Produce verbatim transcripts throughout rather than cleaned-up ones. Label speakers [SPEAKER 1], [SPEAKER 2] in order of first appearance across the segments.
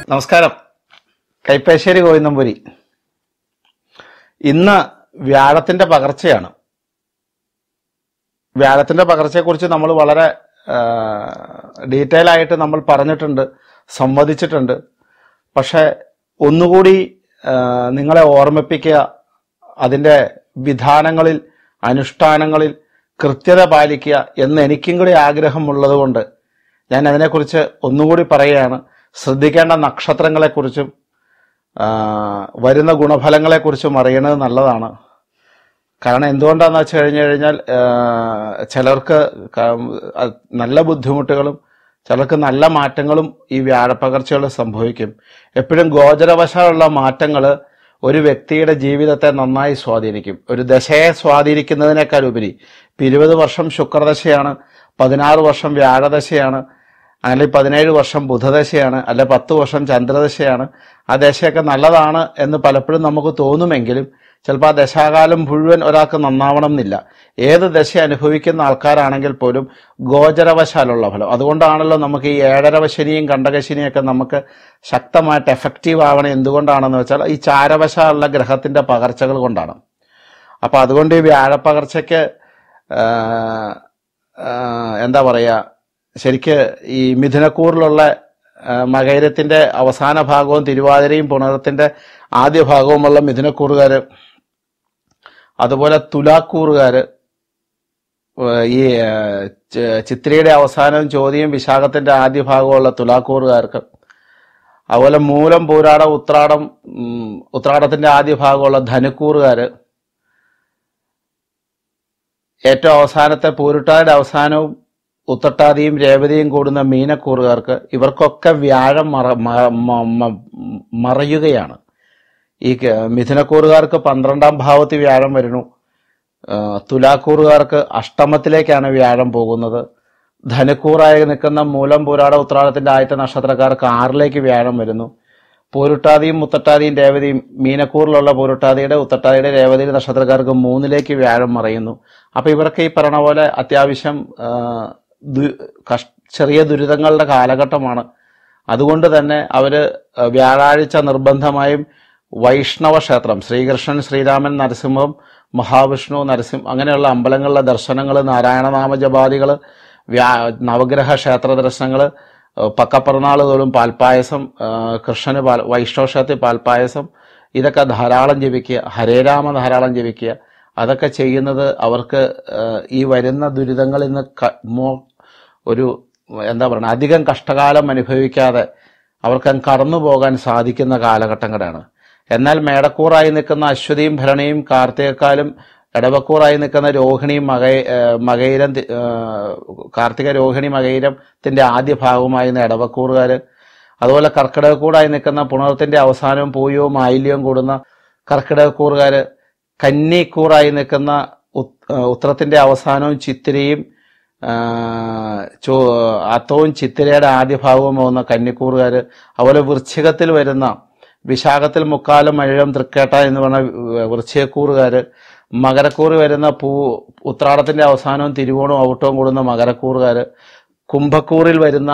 [SPEAKER 1] നമസ്കാരം. കൈപ്പേശ്ശേരി ഗോവിന്ദംപുരി. ഇന്ന് വ്യാഴത്തിന്റെ പകർച്ചയാണ്. വ്യാഴത്തിന്റെ പകർച്ചയെക്കുറിച്ച് നമ്മൾ വളരെ ഡീറ്റെയിൽ ആയിട്ട് നമ്മൾ പറഞ്ഞിട്ടുണ്ട്, സംവദിച്ചിട്ടുണ്ട്. പക്ഷെ ഒന്നുകൂടി നിങ്ങളെ ഓർമ്മിപ്പിക്കുക, അതിൻ്റെ വിധാനങ്ങളിൽ അനുഷ്ഠാനങ്ങളിൽ കൃത്യത പാലിക്കുക എന്ന് എനിക്കും കൂടി ആഗ്രഹമുള്ളത് കൊണ്ട് ഞാൻ അതിനെക്കുറിച്ച് ഒന്നുകൂടി പറയുകയാണ്. ശ്രദ്ധിക്കേണ്ട നക്ഷത്രങ്ങളെക്കുറിച്ചും വരുന്ന ഗുണഫലങ്ങളെക്കുറിച്ചും അറിയണത് നല്ലതാണ്. കാരണം എന്തുകൊണ്ടാണെന്ന് വെച്ച് കഴിഞ്ഞു കഴിഞ്ഞാൽ ചിലർക്ക് നല്ല ബുദ്ധിമുട്ടുകളും ചിലർക്ക് നല്ല മാറ്റങ്ങളും ഈ വ്യാഴപ്പകർച്ചകൾ സംഭവിക്കും. എപ്പോഴും ഗോചരവശാലുള്ള മാറ്റങ്ങൾ ഒരു വ്യക്തിയുടെ ജീവിതത്തെ നന്നായി സ്വാധീനിക്കും. ഒരു ദശയെ സ്വാധീനിക്കുന്നതിനേക്കാൾ ഉപരി ഇപ്പം ഇരുപത് വർഷം ശുക്രദശയാണ്, പതിനാറ് വർഷം വ്യാഴദശയാണ്, അല്ലെങ്കിൽ പതിനേഴ് വർഷം ബുധദശയാണ്, അല്ലെ പത്ത് വർഷം ചന്ദ്രദശയാണ്. ആ ദശയൊക്കെ നല്ലതാണ് എന്ന് പലപ്പോഴും നമുക്ക് തോന്നുമെങ്കിലും ചിലപ്പോൾ ആ ദശാകാലം മുഴുവൻ ഒരാൾക്ക് നന്നാവണം എന്നില്ല. ഏത് ദശ അനുഭവിക്കുന്ന ആൾക്കാരാണെങ്കിൽ പോലും ഗോചരവശാലുള്ള ഫലം. അതുകൊണ്ടാണല്ലോ നമുക്ക് ഈ ഏഴരവശനിയും കണ്ടകശനിയൊക്കെ നമുക്ക് ശക്തമായിട്ട് എഫക്റ്റീവ് ആവണം. എന്തുകൊണ്ടാണെന്ന് വെച്ചാൽ ഈ ചാരവശാലുള്ള ഗ്രഹത്തിന്റെ പകർച്ചകൾ കൊണ്ടാണ്. അപ്പൊ അതുകൊണ്ട് ഈ വ്യാഴപ്പകർച്ചയ്ക്ക് എന്താ പറയുക, ശരിക്ക് ഈ മിഥുനക്കൂറിലുള്ള മകയിരത്തിന്റെ അവസാന ഭാഗവും തിരുവാതിരയും പുണരത്തിന്റെ ആദ്യ ഭാഗവുമുള്ള മിഥുനക്കൂറുകാര്, അതുപോലെ തുലാക്കൂറുകാര്, ഈ ചിത്രയുടെ അവസാനവും ചോദ്യം വിശാഖത്തിന്റെ ആദ്യ ഭാഗമുള്ള തുലാക്കൂറുകാർക്ക്, അതുപോലെ മൂലം പൂരാടം ഉത്രാടം ഉത്രാടത്തിന്റെ ആദ്യ ഭാഗമുള്ള ധനുക്കൂറുകാര്, ഏറ്റവും അവസാനത്തെ പൂരുട്ടായുടെ അവസാനവും ഉത്തട്ടാതിയും രേവതിയും കൂടുന്ന മീനക്കൂറുകാർക്ക്, ഇവർക്കൊക്കെ വ്യാഴം മറ മറയുകയാണ്. ഈ മിഥുനക്കൂറുകാർക്ക് പന്ത്രണ്ടാം ഭാവത്തിൽ വ്യാഴം വരുന്നു. തുലാക്കൂറുകാർക്ക് അഷ്ടമത്തിലേക്കാണ് വ്യാഴം പോകുന്നത്. ധനുക്കൂറായി നിൽക്കുന്ന മൂലം പൂരാട ഉത്രാടത്തിന്റെ ആദ്യത്തെ നക്ഷത്രക്കാർക്ക് ആറിലേക്ക് വ്യാഴം വരുന്നു. പൂരുട്ടാതിയും ഉത്തട്ടാതിയും രേവതിയും, മീനക്കൂറിലുള്ള പൂരുട്ടാതിയുടെ ഉത്തട്ടാതിയുടെ രേവതിയുടെ നക്ഷത്രക്കാർക്ക് മൂന്നിലേക്ക് വ്യാഴം മറയുന്നു. അപ്പൊ ഇവർക്ക് ഈ പറഞ്ഞ പോലെ അത്യാവശ്യം ചെറിയ ദുരിതങ്ങളുടെ കാലഘട്ടമാണ്. അതുകൊണ്ട് തന്നെ അവര് വ്യാഴാഴ്ച നിർബന്ധമായും വൈഷ്ണവ ക്ഷേത്രം, ശ്രീകൃഷ്ണൻ, ശ്രീരാമൻ, നരസിംഹം, മഹാവിഷ്ണു, നരസിംഹ അങ്ങനെയുള്ള അമ്പലങ്ങളിലെ ദർശനങ്ങൾ, നാരായണനാമ ജപാദികൾ, വ്യാ നവഗ്രഹ ക്ഷേത്ര ദർശനങ്ങൾ, പക്കപ്പിറന്നാൾ തോറും പാൽപ്പായസം, കൃഷ്ണന് പാൽ വൈഷ്ണവ ക്ഷേത്രത്തിൽ പാൽപ്പായസം, ഇതൊക്കെ ധാരാളം ജപിക്കുക, ഹരേരാമ ധാരാളം ജപിക്കുക. അതൊക്കെ ചെയ്യുന്നത് അവർക്ക് ഈ വരുന്ന ദുരിതങ്ങളിൽ നിന്ന് ഒരു എന്താ പറയുക അധികം കഷ്ടകാലം അനുഭവിക്കാതെ അവർക്ക് കടന്നു പോകാൻ സാധിക്കുന്ന കാലഘട്ടങ്ങളാണ്. എന്നാൽ മേടക്കൂറായി നിൽക്കുന്ന അശ്വതിയും ഭരണിയും കാർത്തികക്കാലും, ഇടവക്കൂറായി നിൽക്കുന്ന രോഹിണിയും മകൈ മകൈരം കാർത്തിക രോഹിണി മകൈരത്തിന്റെ ആദ്യ ഭാഗവുമായിരുന്ന ഇടവക്കൂറുകാര്, അതുപോലെ കർക്കിടകക്കൂടായി നിൽക്കുന്ന പുണർത്തിന്റെ അവസാനവും പൂയവും ആയില്യവും കൂടുന്ന കർക്കിടകക്കൂറുകാര്, കന്നിക്കൂറായി നിൽക്കുന്ന ഉത്രത്തിന്റെ അവസാനവും ചിത്തിരയും ചോ അത്തവും ചിത്തിരയുടെ ആദ്യ ഭാഗവും പോകുന്ന കന്നിക്കൂറുകാര്, അതുപോലെ വൃശ്ചികത്തിൽ വരുന്ന വിശാഖത്തിൽ മുക്കാലും മഴയും തൃക്കേട്ട എന്ന് പറഞ്ഞ വൃശ്ചികക്കൂറുകാര്, മകരക്കൂറ് വരുന്ന പൂ ഉത്രാടത്തിന്റെ അവസാനവും തിരുവോണവും ഔട്ടവും കൂടുന്ന മകരക്കൂറുകാര്, കുംഭക്കൂറിൽ വരുന്ന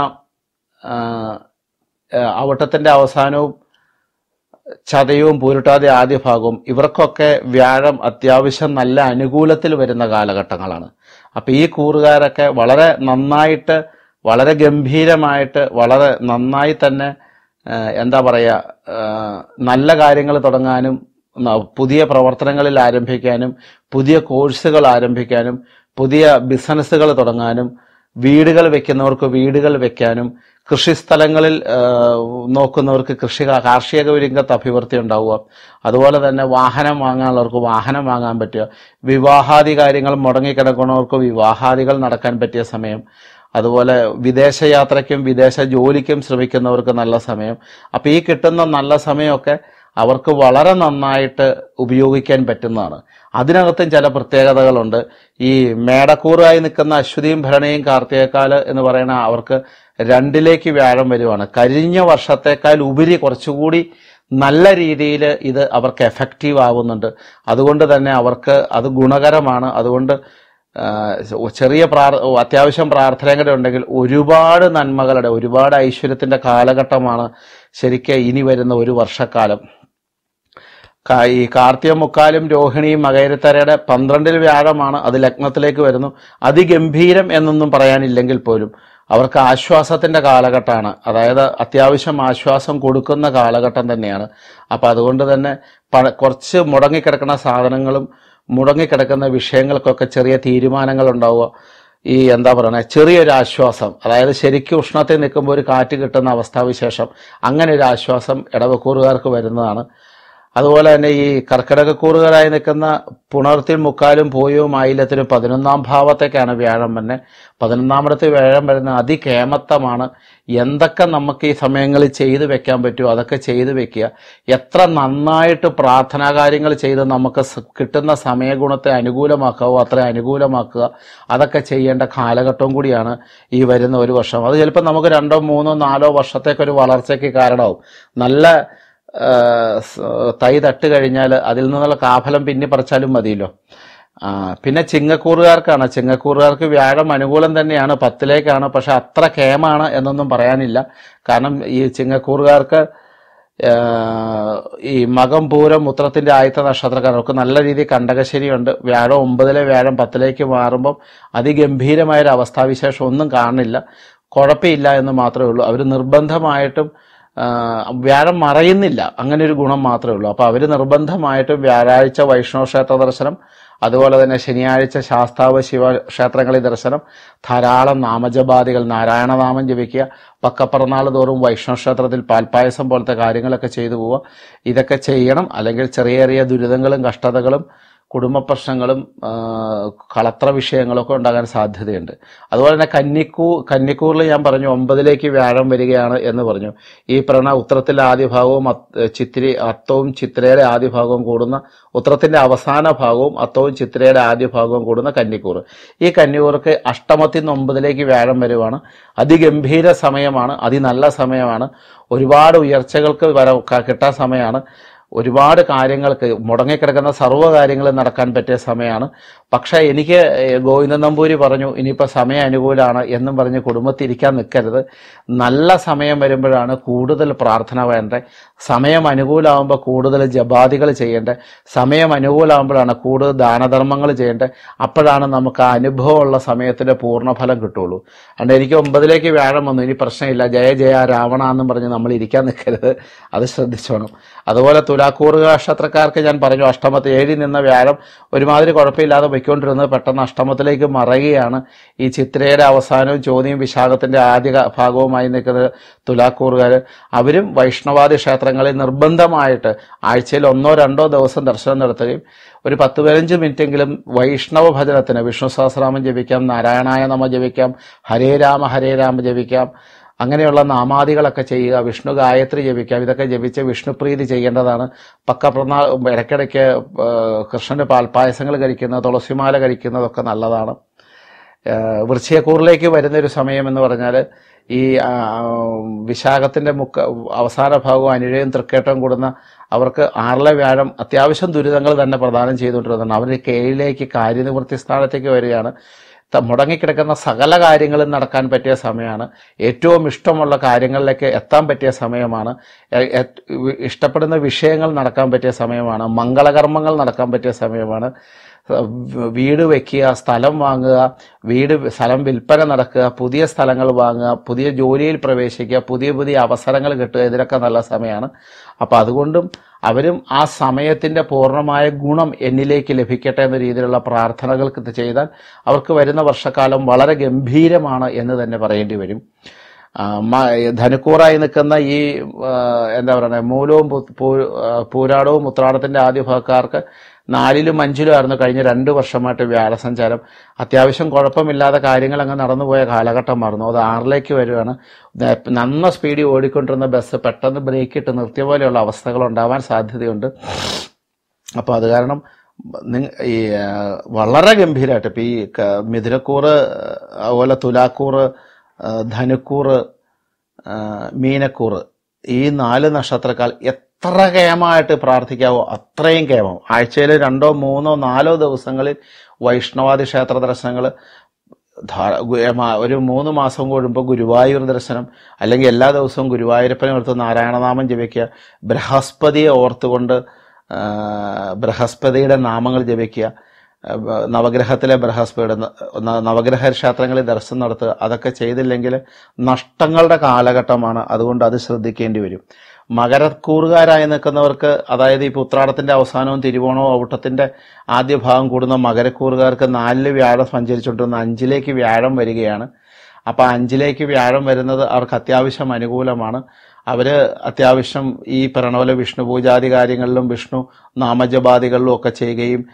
[SPEAKER 1] ഔട്ടത്തിന്റെ അവസാനവും ചതയവും പൂരുട്ടാതെ ആദ്യ ഭാഗവും, ഇവർക്കൊക്കെ വ്യാഴം അത്യാവശ്യം നല്ല അനുകൂലത്തിൽ വരുന്ന കാലഘട്ടങ്ങളാണ്. അപ്പൊ ഈ കൂറുകാരൊക്കെ വളരെ നന്നായിട്ട്, വളരെ ഗംഭീരമായിട്ട്, വളരെ നന്നായി തന്നെ എന്താ പറയുക നല്ല കാര്യങ്ങൾ തുടങ്ങാനും പുതിയ പ്രവർത്തനങ്ങളിൽ ആരംഭിക്കാനും പുതിയ കോഴ്സുകൾ ആരംഭിക്കാനും പുതിയ ബിസിനസ്സുകൾ തുടങ്ങാനും വീടുകൾ വെക്കുന്നവർക്ക് വീടുകൾ വെക്കാനും കൃഷിസ്ഥലങ്ങളിൽ നോക്കുന്നവർക്ക് കൃഷി കാർഷിക രംഗത്ത് അഭിവൃദ്ധി ഉണ്ടാവുക, അതുപോലെ തന്നെ വാഹനം വാങ്ങാനുള്ളവർക്ക് വാഹനം വാങ്ങാൻ പറ്റുക, വിവാഹാദി കാര്യങ്ങൾ മുടങ്ങിക്കിടക്കുന്നവർക്ക് വിവാഹാദികൾ നടക്കാൻ പറ്റിയ സമയം, അതുപോലെ വിദേശയാത്രയ്ക്കും വിദേശ ജോലിക്കും ശ്രമിക്കുന്നവർക്ക് നല്ല സമയം. അപ്പൊ ഈ കിട്ടുന്ന നല്ല സമയമൊക്കെ അവർക്ക് വളരെ നന്നായിട്ട് ഉപയോഗിക്കാൻ പറ്റുന്നതാണ്. അതിനകത്തും ചില പ്രത്യേകതകളുണ്ട്. ഈ മേടക്കൂറായി നിൽക്കുന്ന അശ്വതിയും ഭരണിയും കാർത്തികക്കാല് എന്ന് പറയുന്ന അവർക്ക് രണ്ടിലേക്ക് വ്യാഴം വരുവാണ്. കഴിഞ്ഞ വർഷത്തേക്കാൾ ഉപരി കുറച്ചുകൂടി നല്ല രീതിയിൽ ഇത് അവർക്ക് എഫക്റ്റീവ് ആവുന്നുണ്ട്. അതുകൊണ്ട് തന്നെ അവർക്ക് അത് ഗുണകരമാണ്. അതുകൊണ്ട് ചെറിയ പ്രാർ അത്യാവശ്യം പ്രാർത്ഥനയുടെ ഉണ്ടെങ്കിൽ ഒരുപാട് നന്മകളുടെ ഒരുപാട് ഐശ്വര്യത്തിന്റെ കാലഘട്ടമാണ് ശരിക്കും ഇനി വരുന്ന ഒരു വർഷക്കാലം ഈ കാർത്തിക മുക്കാലും രോഹിണിയും മകയിരത്തരയുടെ പന്ത്രണ്ടിൽ വ്യാഴമാണ്, അത് ലഗ്നത്തിലേക്ക് വരുന്നു. അതിഗംഭീരം എന്നൊന്നും പറയാനില്ലെങ്കിൽ പോലും അവർക്ക് ആശ്വാസത്തിന്റെ കാലഘട്ടമാണ്. അതായത് അത്യാവശ്യം ആശ്വാസം കൊടുക്കുന്ന കാലഘട്ടം തന്നെയാണ്. അപ്പം അതുകൊണ്ട് തന്നെ കുറച്ച് മുടങ്ങിക്കിടക്കുന്ന സാധനങ്ങളും മുടങ്ങിക്കിടക്കുന്ന വിഷയങ്ങൾക്കൊക്കെ ചെറിയ തീരുമാനങ്ങൾ ഉണ്ടാവുക. ഈ എന്താ പറയുക, ചെറിയൊരു ആശ്വാസം, അതായത് ശരിക്കും ഉഷ്ണത്തിൽ നിൽക്കുമ്പോൾ ഒരു കാറ്റ് കിട്ടുന്ന അവസ്ഥാവിശേഷം, അങ്ങനെ ഒരു ആശ്വാസം ഇടവക്കൂറുകാർക്ക് വരുന്നതാണ്. അതുപോലെ തന്നെ ഈ കർക്കിടകക്കൂറുകാരായി നിൽക്കുന്ന പുണർത്തിൽ മുക്കാലും പൂയവും ആയില്യത്തിനും പതിനൊന്നാം ഭാവത്തേക്കാണ് വ്യാഴം തന്നെ. പതിനൊന്നാമിടത്ത് വ്യാഴം വരുന്ന അതികേമത്തമാണ്. എന്തൊക്കെ നമുക്ക് ഈ സമയങ്ങളിൽ ചെയ്തു വെക്കാൻ പറ്റുമോ അതൊക്കെ ചെയ്തു വെക്കുക. എത്ര നന്നായിട്ട് പ്രാർത്ഥനാ കാര്യങ്ങൾ ചെയ്ത് നമുക്ക് കിട്ടുന്ന സമയഗുണത്തെ അനുകൂലമാക്കാവോ അത്ര അനുകൂലമാക്കുക. അതൊക്കെ ചെയ്യേണ്ട കാലഘട്ടവും കൂടിയാണ് ഈ വരുന്ന ഒരു വർഷം. അത് ചിലപ്പോൾ നമുക്ക് രണ്ടോ മൂന്നോ നാലോ വർഷത്തേക്കൊരു വളർച്ചയ്ക്ക് കാരണമാവും. നല്ല തൈ തട്ട് കഴിഞ്ഞാൽ അതിൽ നിന്നുള്ള കാഫലം പിന്നെ പറിച്ചാലും മതിയല്ലോ. പിന്നെ ചിങ്ങക്കൂറുകാർക്കാണ്. ചിങ്ങക്കൂറുകാർക്ക് വ്യാഴം അനുകൂലം തന്നെയാണ്, പത്തിലേക്കാണ്. പക്ഷെ അത്ര കേമാണ് എന്നൊന്നും പറയാനില്ല. കാരണം ഈ ചിങ്ങക്കൂറുകാർക്ക് ഈ മകം പൂരം ഉത്രത്തിന്റെ ആദ്യത്തെ നക്ഷത്രക്കാർക്ക് നല്ല രീതിയിൽ കണ്ടകശനിയുണ്ട്. വ്യാഴം ഒമ്പതിലെ വ്യാഴം പത്തിലേക്ക് മാറുമ്പം അതിഗംഭീരമായൊരു അവസ്ഥാവിശേഷം ഒന്നും കാണില്ല. കുഴപ്പമില്ല എന്ന് മാത്രമേ ഉള്ളൂ. അവർ നിർബന്ധമായിട്ടും വ്യാഴം മറയുന്നില്ല, അങ്ങനെ ഒരു ഗുണം മാത്രമേ ഉള്ളൂ. അപ്പോൾ അവർ നിർബന്ധമായിട്ടും വ്യാഴാഴ്ച വൈഷ്ണവ ക്ഷേത്ര ദർശനം, അതുപോലെ തന്നെ ശനിയാഴ്ച ശാസ്താവ് ശിവക്ഷേത്രങ്ങളിൽ ദർശനം, ധാരാളം നാമജപാദികൾ നാരായണനാമം ജപിക്കുക, പക്കപ്പിറന്നാൾ തോറും വൈഷ്ണവ ക്ഷേത്രത്തിൽ പാൽപ്പായസം പോലത്തെ കാര്യങ്ങളൊക്കെ ചെയ്തു പോവുക. ഇതൊക്കെ ചെയ്യണം. അല്ലെങ്കിൽ ചെറിയ ചെറിയ ദുരിതങ്ങളും കഷ്ടതകളും കുടുംബ പ്രശ്നങ്ങളും കളത്ര വിഷയങ്ങളൊക്കെ ഉണ്ടാകാൻ സാധ്യതയുണ്ട്. അതുപോലെ തന്നെ കന്നിക്കൂ കന്നിക്കൂറിൽ ഞാൻ പറഞ്ഞു ഒമ്പതിലേക്ക് വ്യാഴം വരികയാണ് എന്ന് പറഞ്ഞു. ഈ പ്രണ ഉത്രത്തിലെ ആദ്യ ഭാഗവും ചിത്തിരി അത്തവും ചിത്രയുടെ ആദ്യ ഭാഗവും കൂടുന്ന, ഉത്രത്തിന്റെ അവസാന ഭാഗവും അത്തവും ചിത്രയുടെ ആദ്യ ഭാഗവും കൂടുന്ന കന്നിക്കൂർ. ഈ കന്നിക്കൂർക്ക് അഷ്ടമത്തിൽ നിന്ന് ഒമ്പതിലേക്ക് വ്യാഴം വരുവാണ്. അതിഗംഭീര സമയമാണ്, അതിനല്ല സമയമാണ്. ഒരുപാട് ഉയർച്ചകൾക്ക് വര കിട്ടാൻ സമയമാണ്. ഒരുപാട് കാര്യങ്ങൾക്ക് മുടങ്ങിക്കിടക്കുന്ന സർവ്വ കാര്യങ്ങളും നടക്കാൻ പറ്റിയ സമയമാണ്. പക്ഷേ എനിക്ക് ഗോവിന്ദൻ നമ്പൂരി പറഞ്ഞു ഇനിയിപ്പോൾ സമയം അനുകൂലമാണ് എന്നും പറഞ്ഞ് കുടുംബത്തിരിക്കാൻ നിൽക്കരുത്. നല്ല സമയം വരുമ്പോഴാണ് കൂടുതൽ പ്രാർത്ഥന വേണ്ടത്. സമയം അനുകൂലമാകുമ്പോൾ കൂടുതൽ ജപാദികൾ ചെയ്യേണ്ടത്. സമയം അനുകൂലമാകുമ്പോഴാണ് കൂടുതൽ ദാനധർമ്മങ്ങൾ ചെയ്യേണ്ടത്. അപ്പോഴാണ് നമുക്ക് ആ അനുഭവമുള്ള സമയത്തിൻ്റെ പൂർണ്ണഫലം കിട്ടുള്ളൂ. അതുകൊണ്ട് എനിക്ക് ഒമ്പതിലേക്ക് വ്യാഴം വന്നു, ഇനി പ്രശ്നമില്ല, ജയ ജയ രാവണ എന്നും പറഞ്ഞ് നമ്മൾ ഇരിക്കാൻ നിൽക്കരുത്. അത് ശ്രദ്ധിച്ചോണം. അതുപോലെ തുലാക്കൂറ് നക്ഷത്രക്കാർക്ക് ഞാൻ പറഞ്ഞു അഷ്ടമത്തിൽ ഏഴിൽ നിന്ന വ്യാഴം ഒരുമാതിരി കുഴപ്പമില്ലാതെ പൊയ്ക്കൊണ്ടിരുന്നത് പെട്ടെന്ന് അഷ്ടമത്തിലേക്ക് മറയുകയാണ്. ഈ ചിത്രയുടെ അവസാനവും ചോദ്യം വിശാഖത്തിന്റെ ആദ്യ ഭാഗവുമായി നിൽക്കുന്ന തുലാക്കൂറുകാർ അവരും വൈഷ്ണവാദി ക്ഷേത്രങ്ങളിൽ നിർബന്ധമായിട്ട് ആഴ്ചയിൽ ഒന്നോ രണ്ടോ ദിവസം ദർശനം നടത്തുകയും ഒരു പത്ത് പതിനഞ്ച് മിനിറ്റെങ്കിലും വൈഷ്ണവ ഭജനത്തിന് വിഷ്ണു സഹസ്രനാമം ജപിക്കാം, നാരായണായ നമ ജപിക്കാം, ഹരേ രാമ ഹരേ രാമ ജപിക്കാം, അങ്ങനെയുള്ള നാമാദികളൊക്കെ ചെയ്യുക, വിഷ്ണു ഗായത്രി ജപിക്കാം. ഇതൊക്കെ ജപിച്ച് വിഷ്ണുപ്രീതി ചെയ്യേണ്ടതാണ്. പക്കപ്പിറന്നാൾ ഇടയ്ക്കിടയ്ക്ക് കൃഷ്ണന്റെ പാൽപ്പായസങ്ങൾ കഴിക്കുന്നത്, തുളസിമാല കഴിക്കുന്നതൊക്കെ നല്ലതാണ്. വൃശ്ചികക്കൂറിലേക്ക് വരുന്നൊരു സമയം എന്ന് പറഞ്ഞാൽ ഈ വിശാഖത്തിന്റെ മുക്ക അവസാന ഭാഗവും അനിഴയും തൃക്കേട്ടവും കൂടുന്ന അവർക്ക് ആറിലെ വ്യാഴം അത്യാവശ്യം ദുരിതങ്ങൾ തന്നെ പ്രദാനം ചെയ്തുകൊണ്ടിരുന്നുണ്ട്. അവർ കീഴിലേക്ക് കാര്യനിവൃത്തി സ്ഥാനത്തേക്ക് വരികയാണ്. മുടങ്ങിക്കിടക്കുന്ന സകല കാര്യങ്ങളും നടക്കാൻ പറ്റിയ സമയമാണ്. ഏറ്റവും ഇഷ്ടമുള്ള കാര്യങ്ങളിലേക്ക് എത്താൻ പറ്റിയ സമയമാണ്. ഇഷ്ടപ്പെടുന്ന വിഷയങ്ങൾ നടക്കാൻ പറ്റിയ സമയമാണ്. മംഗളകർമ്മങ്ങൾ നടക്കാൻ പറ്റിയ സമയമാണ്. വീട് വയ്ക്കുക, സ്ഥലം വാങ്ങുക, വീട് സ്ഥലം വിൽപ്പന നടക്കുക, പുതിയ സ്ഥലങ്ങൾ വാങ്ങുക, പുതിയ ജോലിയിൽ പ്രവേശിക്കുക, പുതിയ പുതിയ അവസരങ്ങൾ കിട്ടുക, ഇതിനൊക്കെ നല്ല സമയമാണ്. അപ്പം അതുകൊണ്ടും അവരും ആ സമയത്തിൻ്റെ പൂർണ്ണമായ ഗുണം എന്നിലേക്ക് ലഭിക്കട്ടെ എന്ന രീതിയിലുള്ള പ്രാർത്ഥനകൾക്ക് ചെയ്താൽ അവർക്ക് വരുന്ന വർഷക്കാലം വളരെ ഗംഭീരമാണ് എന്ന് തന്നെ പറയേണ്ടി വരും. ധനുക്കൂറായി നിൽക്കുന്ന ഈ എന്താ പറയുക മൂലവും പൂരാടവും ഉത്രാടത്തിൻ്റെ ആദ്യ ഭാഗക്കാർക്ക് നാലിലും അഞ്ചിലും ആയിരുന്നു കഴിഞ്ഞ രണ്ട് വർഷമായിട്ട് വ്യാഴസഞ്ചാരം. അത്യാവശ്യം കുഴപ്പമില്ലാതെ കാര്യങ്ങൾ അങ്ങ് നടന്നുപോയ കാലഘട്ടം മാറുന്നു. അത് ആറിലേക്ക് വരികയാണ്. നന്ന സ്പീഡിൽ ഓടിക്കൊണ്ടിരുന്ന ബസ് പെട്ടെന്ന് ബ്രേക്ക് ഇട്ട് നിർത്തിയ പോലെയുള്ള അവസ്ഥകൾ ഉണ്ടാവാൻ സാധ്യതയുണ്ട്. അപ്പോൾ അത് കാരണം ഈ വളരെ ഗംഭീരമായിട്ട് ഇപ്പം ഈ മിഥുനക്കൂറ്, അതുപോലെ തുലാക്കൂറ്, ധനുക്കൂറ്, മീനക്കൂറ്, ഈ നാല് നക്ഷത്രക്കാൽ എത്ര കേമമായിട്ട് പ്രാർത്ഥിക്കാവോ അത്രയും കേമം. ആഴ്ചയിൽ രണ്ടോ മൂന്നോ നാലോ ദിവസങ്ങളിൽ വൈഷ്ണവാദി ക്ഷേത്ര ദർശനങ്ങൾ ഒരു മൂന്ന് മാസം കൂടുമ്പോൾ ഗുരുവായൂർ ദർശനം, അല്ലെങ്കിൽ എല്ലാ ദിവസവും ഗുരുവായൂരപ്പനെ ഓർത്ത് നാരായണനാമം ജപിക്കുക, ബൃഹസ്പതിയെ ഓർത്തുകൊണ്ട് ബൃഹസ്പതിയുടെ നാമങ്ങൾ ജപിക്കുക, നവഗ്രഹത്തിലെ ബൃഹസ്പതിയുടെ നവഗ്രഹ ക്ഷേത്രങ്ങളിൽ ദർശനം നടത്തുക. അതൊക്കെ ചെയ്തില്ലെങ്കിൽ നഷ്ടങ്ങളുടെ കാലഘട്ടമാണ്. അതുകൊണ്ട് അത് ശ്രദ്ധിക്കേണ്ടി വരും. മകരക്കൂറുകാരായി നിൽക്കുന്നവർക്ക്, അതായത് ഈ ഉത്രാടത്തിന്റെ അവസാനവും തിരുവോണവും ഔട്ടത്തിന്റെ ആദ്യ ഭാഗം കൂടുന്ന മകരക്കൂറുകാർക്ക് നാലില് വ്യാഴം സഞ്ചരിച്ചുകൊണ്ടിരുന്ന അഞ്ചിലേക്ക് വ്യാഴം വരികയാണ്. അപ്പൊ അഞ്ചിലേക്ക് വ്യാഴം വരുന്നത് അവർക്ക് അത്യാവശ്യം അനുകൂലമാണ്. അവര് അത്യാവശ്യം ഈ പറഞ്ഞ പോലെ വിഷ്ണു പൂജാതി കാര്യങ്ങളിലും വിഷ്ണു നാമജപാദികളിലും ഒക്കെ ചെയ്യുകയും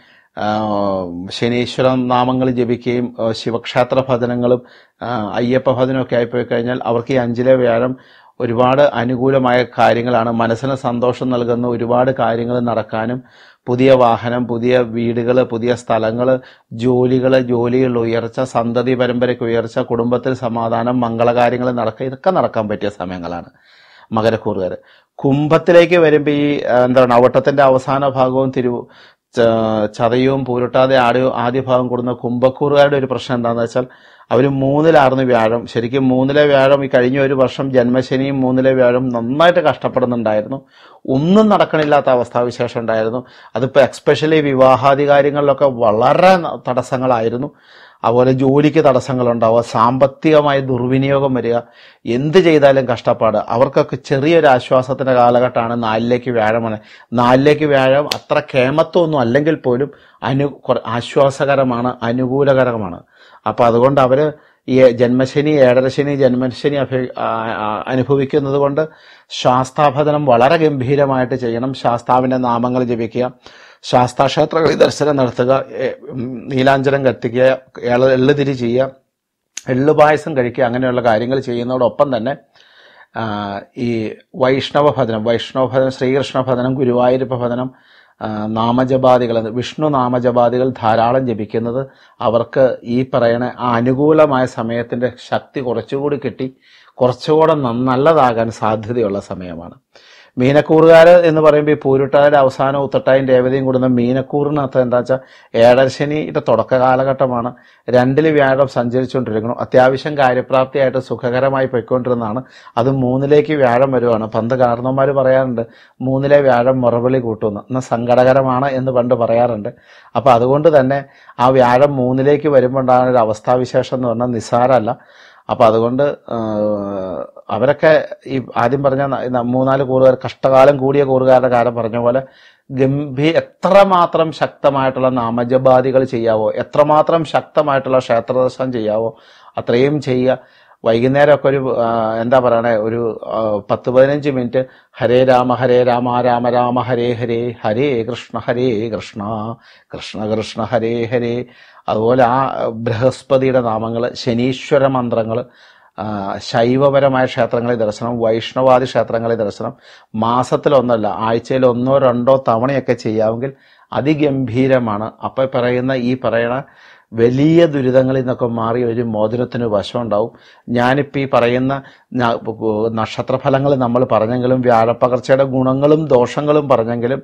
[SPEAKER 1] ശനീശ്വര നാമങ്ങൾ ജപിക്കുകയും ശിവക്ഷേത്ര ഭജനങ്ങളും അയ്യപ്പ ഭജനവും ഒക്കെ ആയിപ്പോയി കഴിഞ്ഞാൽ അവർക്ക് ഈ അഞ്ചിലെ വ്യാഴം ഒരുപാട് അനുകൂലമായ കാര്യങ്ങളാണ്. മനസ്സിന് സന്തോഷം നൽകുന്ന ഒരുപാട് കാര്യങ്ങൾ നടക്കാനും, പുതിയ വാഹനം, പുതിയ വീടുകൾ, പുതിയ സ്ഥലങ്ങൾ, ജോലികൾ, ജോലികളിൽ ഉയർച്ച, സന്തതി പരമ്പരയ്ക്ക് ഉയർച്ച, കുടുംബത്തിൽ സമാധാനം, മംഗളകാര്യങ്ങൾ നടക്കുക, ഇതൊക്കെ നടക്കാൻ പറ്റിയ സമയങ്ങളാണ് മകരക്കൂറുകാർ. കുംഭത്തിലേക്ക് വരുമ്പോൾ ഈ എന്താണ് അവട്ടത്തിന്റെ അവസാന ഭാഗവും തിരു ചതയവും പൂരുട്ടാതെ ആദ്യ ആദ്യ ഭാഗം കൂടുന്ന കുംഭക്കൂറുകാരുടെ ഒരു പ്രശ്നം എന്താണെന്ന് വെച്ചാൽ അവർ മൂന്നിലായിരുന്നു വ്യാഴം. ശരിക്കും മൂന്നിലെ വ്യാഴം ഈ കഴിഞ്ഞ ഒരു വർഷം ജന്മശനിയും മൂന്നിലെ വ്യാഴം നന്നായിട്ട് കഷ്ടപ്പെടുന്നുണ്ടായിരുന്നു. ഒന്നും നടക്കണില്ലാത്ത അവസ്ഥാവിശേഷം ഉണ്ടായിരുന്നു. അതിപ്പോൾ എക്സ്പെഷ്യലി വിവാഹാദി കാര്യങ്ങളിലൊക്കെ വളരെ തടസ്സങ്ങളായിരുന്നു. അതുപോലെ ജോലിക്ക് തടസ്സങ്ങളുണ്ടാവുക, സാമ്പത്തികമായി ദുർവിനിയോഗം വരിക, എന്ത് ചെയ്താലും കഷ്ടപ്പാട്. അവർക്കൊക്കെ ചെറിയൊരു ആശ്വാസത്തിന്റെ കാലഘട്ടമാണ് നാലിലേക്ക് വ്യാഴമാണ്. നാലിലേക്ക് വ്യാഴം അത്ര കേമത്വമൊന്നും അല്ലെങ്കിൽ പോലും അനു ആശ്വാസകരമാണ്, അനുകൂലകരമാണ്. അപ്പൊ അതുകൊണ്ട് അവര് ഈ ജന്മശനി, ഏഴരശനി, ജന്മശനി അനുഭവിക്കുന്നത് കൊണ്ട് ശാസ്താഭജനം വളരെ ഗംഭീരമായിട്ട് ചെയ്യണം. ശാസ്താവിന്റെ നാമങ്ങൾ ജപിക്കുക, ശാസ്താക്ഷേത്രങ്ങളിൽ ദർശനം നടത്തുക, നീലാഞ്ജനം കത്തിക്കുക, എള്ളുതിരി ചെയ്യുക, എള്ളുപായസം കഴിക്കുക, അങ്ങനെയുള്ള കാര്യങ്ങൾ ചെയ്യുന്നതോടൊപ്പം തന്നെ ഈ വൈഷ്ണവ ഭജനം വൈഷ്ണവ ഭജനം ശ്രീകൃഷ്ണ ഭജനം, ഗുരുവായൂരപ്പ ഭജനം, നാമജപാദികൾ, വിഷ്ണു നാമജപാദികൾ ധാരാളം ജപിക്കുന്നത് അവർക്ക് ഈ പറയുന്ന ആ അനുകൂലമായ സമയത്തിന്റെ ശക്തി കുറച്ചുകൂടി കിട്ടി കുറച്ചുകൂടെ നല്ലതാകാൻ സാധ്യതയുള്ള സമയമാണ്. മീനക്കൂറുകാര് എന്ന് പറയുമ്പോൾ ഈ പൂരുട്ടായുടെ അവസാനം ഉത്തട്ടായും രേവതിയും കൂടുന്ന മീനക്കൂറിനകത്ത് എന്താ വെച്ചാൽ ഏഴരശനിയുടെ തുടക്ക കാലഘട്ടമാണ്. രണ്ടില് വ്യാഴം സഞ്ചരിച്ചുകൊണ്ടിരിക്കണം. അത്യാവശ്യം കാര്യപ്രാപ്തിയായിട്ട് സുഖകരമായി പോയിക്കൊണ്ടിരുന്നതാണ്. അത് മൂന്നിലേക്ക് വ്യാഴം വരുവാണ്. പണ്ട് കാരണവന്മാർ പറയാറുണ്ട് മൂന്നിലെ വ്യാഴം മുറവിളി കൂട്ടുന്നു, എന്നാൽ സങ്കടകരമാണ് എന്ന് പണ്ട് പറയാറുണ്ട്. അപ്പൊ അതുകൊണ്ട് തന്നെ ആ വ്യാഴം മൂന്നിലേക്ക് വരുമ്പോൾ ഉണ്ടാകുന്ന ഒരു അവസ്ഥാവിശേഷം എന്ന് പറഞ്ഞാൽ നിസ്സാരമല്ല. അപ്പൊ അതുകൊണ്ട് അവരൊക്കെ ഈ ആദ്യം പറഞ്ഞ മൂന്നാല് കൂറുകാർ, കഷ്ടകാലം കൂടിയ കൂറുകാരുടെ കാര്യം പറഞ്ഞ പോലെ ഗംഭീര എത്രമാത്രം ശക്തമായിട്ടുള്ള നാമജപാദികൾ ചെയ്യാവോ, എത്രമാത്രം ശക്തമായിട്ടുള്ള ക്ഷേത്രദർശനം ചെയ്യാവോ അത്രയും ചെയ്യുക. വൈകുന്നേരമൊക്കെ ഒരു എന്താ പറയണേ, ഒരു പത്ത് പതിനഞ്ച് മിനിറ്റ് ഹരേ രാമ ഹരേ രാമ രാമ രാമ ഹരേ ഹരേ, ഹരേ കൃഷ്ണ ഹരേ കൃഷ്ണ കൃഷ്ണ കൃഷ്ണ ഹരേ ഹരേ, അതുപോലെ ആ ബൃഹസ്പതിയുടെ നാമങ്ങൾ, ശനീശ്വര മന്ത്രങ്ങൾ, ശൈവപരമായ ക്ഷേത്രങ്ങളിൽ ദർശനം, വൈഷ്ണവാദി ക്ഷേത്രങ്ങളിൽ ദർശനം മാസത്തിലൊന്നല്ല ആഴ്ചയിൽ ഒന്നോ രണ്ടോ തവണയൊക്കെ ചെയ്യാമെങ്കിൽ അതിഗംഭീരമാണ്. അപ്പൊ പറയുന്ന ഈ പറയുന്ന വലിയ ദുരിതങ്ങളിൽ നിന്നൊക്കെ മാറി ഒരു മോചനത്തിന് വശമുണ്ടാവും. ഞാനിപ്പോൾ ഈ പറയുന്ന നക്ഷത്രഫലങ്ങൾ നമ്മൾ പറഞ്ഞെങ്കിലും വ്യാഴപ്പകർച്ചയുടെ ഗുണങ്ങളും ദോഷങ്ങളും പറഞ്ഞെങ്കിലും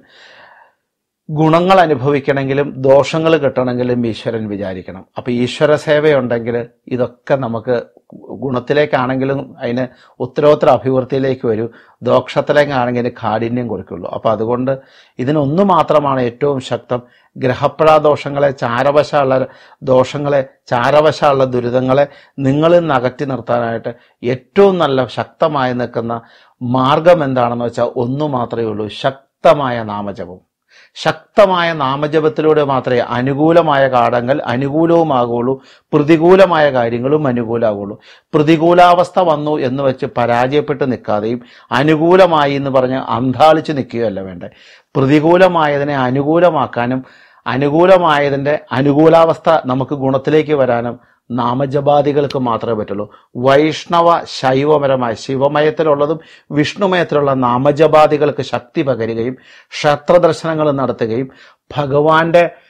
[SPEAKER 1] ഗുണങ്ങൾ അനുഭവിക്കണമെങ്കിലും ദോഷങ്ങൾ കിട്ടണമെങ്കിലും ഈശ്വരൻ വിചാരിക്കണം. അപ്പൊ ഈശ്വര സേവയുണ്ടെങ്കിൽ ഇതൊക്കെ നമുക്ക് ഗുണത്തിലേക്കാണെങ്കിലും അതിന് ഉത്തരോത്തര അഭിവൃദ്ധിയിലേക്ക് വരും, ദോഷത്തിലേക്കാണെങ്കിൽ കാഠിന്യം കൊടുക്കുള്ളൂ. അപ്പൊ അതുകൊണ്ട് ഇതിനൊന്നു മാത്രമാണ് ഏറ്റവും ശക്തം. ഗ്രഹപ്രാദോഷങ്ങളെ, ചാരവശമുള്ള ദോഷങ്ങളെ, ചാരവശമുള്ള ദുരിതങ്ങളെ നിങ്ങളിൽ നിന്ന് അകറ്റി നിർത്താനായിട്ട് ഏറ്റവും നല്ല ശക്തമായി നിൽക്കുന്ന മാർഗം എന്താണെന്ന് വെച്ചാൽ ഒന്നു മാത്രമേ ഉള്ളൂ, ശക്തമായ നാമജപം. ശക്തമായ നാമജപത്തിലൂടെ മാത്രമേ അനുകൂലമായ കാലങ്ങൾ അനുകൂലവുമാകുള്ളൂ, പ്രതികൂലമായ കാര്യങ്ങളും അനുകൂലമാകുള്ളൂ. പ്രതികൂലാവസ്ഥ വന്നു എന്ന് വെച്ച് പരാജയപ്പെട്ട് നിൽക്കാതെയും അനുകൂലമായി എന്ന് പറഞ്ഞ് അന്താളിച്ച് നിൽക്കുകയല്ല വേണ്ടേ. പ്രതികൂലമായതിനെ അനുകൂലമാക്കാനും അനുകൂലമായതിൻ്റെ അനുകൂലാവസ്ഥ നമുക്ക് ഗുണത്തിലേക്ക് വരാനും നാമജപാദികൾക്ക് മാത്രമേ പറ്റുള്ളൂ. വൈഷ്ണവ ശൈവപരമായ ശിവമയത്തിലുള്ളതും വിഷ്ണുമയത്തിലുള്ള നാമജപാദികൾക്ക് ശക്തി പകരുകയും ക്ഷേത്രദർശനങ്ങൾ നടത്തുകയും ഭഗവാന്റെ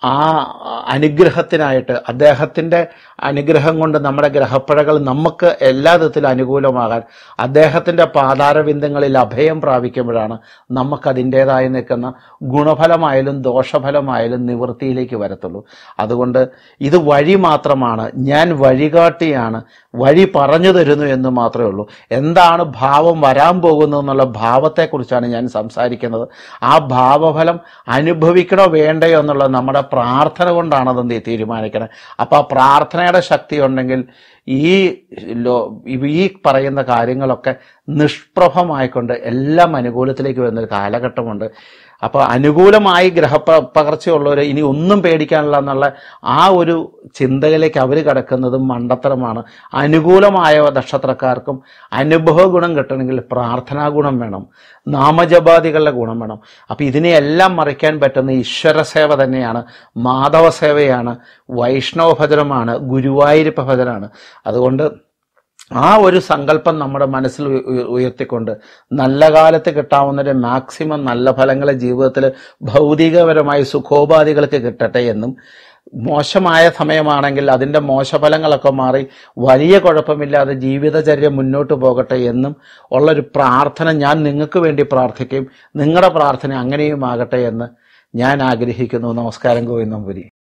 [SPEAKER 1] ആ അനുഗ്രഹത്തിനായിട്ട് അദ്ദേഹത്തിൻ്റെ അനുഗ്രഹം കൊണ്ട് നമ്മുടെ ഗ്രഹപ്പഴകൾ നമുക്ക് എല്ലാ വിധത്തിലും അനുകൂലമാകാൻ അദ്ദേഹത്തിൻ്റെ പാതാരബിന്ദങ്ങളിൽ അഭയം പ്രാപിക്കുമ്പോഴാണ് നമുക്കതിൻ്റേതായി നിൽക്കുന്ന ഗുണഫലമായാലും ദോഷഫലമായാലും നിവൃത്തിയിലേക്ക് വരത്തുള്ളൂ. അതുകൊണ്ട് ഇത് വഴി മാത്രമാണ്, ഞാൻ വഴികാട്ടിയാണ്, വഴി പറഞ്ഞു തരുന്നു എന്ന് മാത്രമേ ഉള്ളൂ. എന്താണ് ഭാവം വരാൻ പോകുന്നത് എന്നുള്ള ഭാവത്തെക്കുറിച്ചാണ് ഞാൻ സംസാരിക്കുന്നത്. ആ ഭാവഫലം അനുഭവിക്കണോ വേണ്ടയോ എന്നുള്ളത് നമ്മുടെ പ്രാർത്ഥന കൊണ്ടാണതെന്ന് തീരുമാനിക്കണം. അപ്പോൾ ആ പ്രാർത്ഥനയുടെ ശക്തി ഉണ്ടെങ്കിൽ ഈ ലോ ഈ പറയുന്ന കാര്യങ്ങളൊക്കെ നിഷ്പ്രഭമായിക്കൊണ്ട് എല്ലാം അനുകൂലത്തിലേക്ക് വരുന്നൊരു കാലഘട്ടമുണ്ട്. അപ്പോൾ അനുകൂലമായി ഗ്രഹപകർച്ചയുള്ളവർ ഇനി ഒന്നും പേടിക്കാനില്ല എന്നുള്ള ആ ഒരു ചിന്തയിലേക്ക് അവർ കിടക്കുന്നതും മണ്ടത്തരമാണ്. അനുകൂലമായ നക്ഷത്രക്കാർക്കും അനുഭവ ഗുണം കിട്ടണമെങ്കിൽ പ്രാർത്ഥനാ ഗുണം വേണം, നാമജപാദികളുടെ ഗുണം വേണം. അപ്പം ഇതിനെയെല്ലാം മറിക്കാൻ പറ്റുന്ന ഈശ്വര സേവ തന്നെയാണ്, മാധവ സേവയാണ്, വൈഷ്ണവ ഭജനമാണ്, ഗുരുവായൂരപ്പ ഭജനാണ്. അതുകൊണ്ട് ആ ഒരു സങ്കല്പം നമ്മുടെ മനസ്സിൽ ഉയർത്തിക്കൊണ്ട് നല്ല കാലത്ത് കിട്ടാവുന്നതിൻ്റെ മാക്സിമം നല്ല ഫലങ്ങളെ ജീവിതത്തിൽ ഭൗതികപരമായി സുഖോപാധികൾക്ക് കിട്ടട്ടെ എന്നും, മോശമായ സമയമാണെങ്കിൽ അതിൻ്റെ മോശഫലങ്ങളൊക്കെ മാറി വലിയ കുഴപ്പമില്ലാതെ ജീവിതചര്യ മുന്നോട്ട് പോകട്ടെ എന്നും ഉള്ളൊരു പ്രാർത്ഥന ഞാൻ നിങ്ങൾക്ക് വേണ്ടി പ്രാർത്ഥിക്കുകയും നിങ്ങളുടെ പ്രാർത്ഥന അങ്ങനെയും ആകട്ടെ എന്ന് ഞാൻ ആഗ്രഹിക്കുന്നു. നമസ്കാരം. ഗോവിന്ദം പുരി.